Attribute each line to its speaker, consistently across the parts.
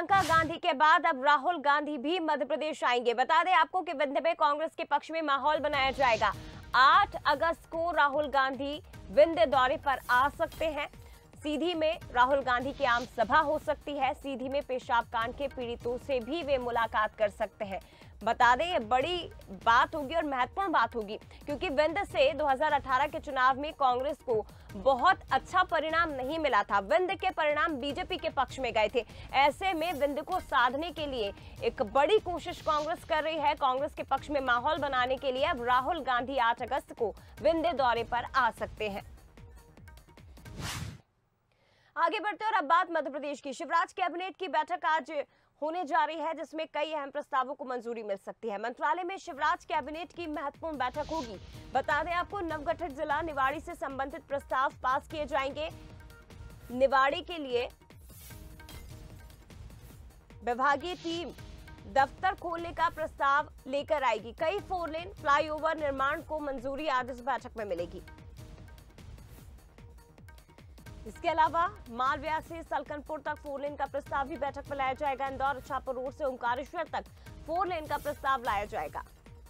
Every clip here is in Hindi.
Speaker 1: प्रियंका गांधी के बाद अब राहुल गांधी भी मध्य प्रदेश आएंगे। बता दें आपको कि विंध्य में कांग्रेस के पक्ष में माहौल बनाया जाएगा। 8 अगस्त को राहुल गांधी विंध्य दौरे पर आ सकते हैं। सीधी में राहुल गांधी की आम सभा हो सकती है। सीधी में पेशाब कांड के पीड़ितों से भी वे मुलाकात कर सकते हैं। बता दें ये बड़ी बात होगी और महत्वपूर्ण बात होगी, क्योंकि विंध्य से 2018 के चुनाव में कांग्रेस को बहुत अच्छा परिणाम नहीं मिला था। विंध्य के परिणाम बीजेपी के पक्ष में गए थे। ऐसे में विंध्य को साधने के लिए एक बड़ी कोशिश कांग्रेस कर रही है। कांग्रेस के पक्ष में माहौल बनाने के लिए अब राहुल गांधी 8 अगस्त को विंध्य दौरे पर आ सकते हैं। आगे बढ़ते और अब बात मध्य प्रदेश की। शिवराज कैबिनेट की बैठक आज होने जा रही है, जिसमें कई अहम प्रस्तावों को मंजूरी मिल सकती है। मंत्रालय में शिवराज कैबिनेट की महत्वपूर्ण बैठक होगी। बता दें आपको, नवगठित जिला निवाड़ी से संबंधित प्रस्ताव पास किए जाएंगे। निवाड़ी के लिए विभागीय टीम दफ्तर खोलने का प्रस्ताव लेकर आएगी। कई 4 लेन फ्लाईओवर निर्माण को मंजूरी आज इस बैठक में मिलेगी। इसके अलावा मालव्या से सलकनपुर तक 4 लेन का प्रस्ताव भी बैठक में लाया जाएगा। इंदौर छापर रोड से ओंकारेश्वर तक 4 लेन का प्रस्ताव लाया जाएगा।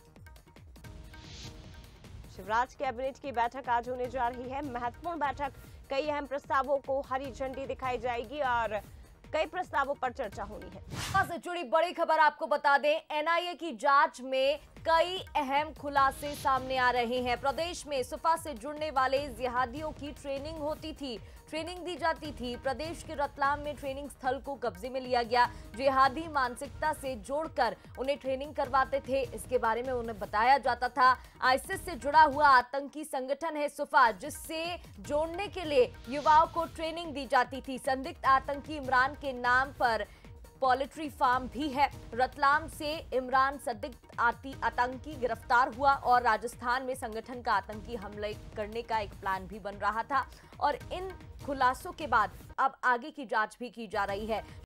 Speaker 1: शिवराज कैबिनेट की बैठक आज होने जा रही है, महत्वपूर्ण बैठक। कई अहम प्रस्तावों को हरी झंडी दिखाई जाएगी और कई प्रस्तावों पर चर्चा होनी है।
Speaker 2: से जुड़ी बड़ी खबर आपको बता दें, एनआईए की जांच में कई अहम खुलासे सामने आ रहे हैं। प्रदेश में सुफा से जुड़ने वाले जिहादियों की ट्रेनिंग होती थी, ट्रेनिंग दी जाती थी। प्रदेश के रतलाम में ट्रेनिंग स्थल को कब्जे में लिया गया। जिहादी मानसिकता से जोड़कर उन्हें ट्रेनिंग करवाते थे। इसके बारे में उन्हें बताया जाता था आईसिस से जुड़ा हुआ आतंकी संगठन है सुफा, जिससे जोड़ने के लिए युवाओं को ट्रेनिंग दी जाती थी। संदिग्ध आतंकी इमरान के नाम पर पोल्ट्री फार्म भी है। रतलाम से इमरान संदिग्ध आतंकी गिरफ्तार हुआ और राजस्थान में संगठन का आतंकी हमले करने का एक प्लान भी बन रहा था। और इन खुलासों के बाद अब आगे की जांच भी की जा रही है।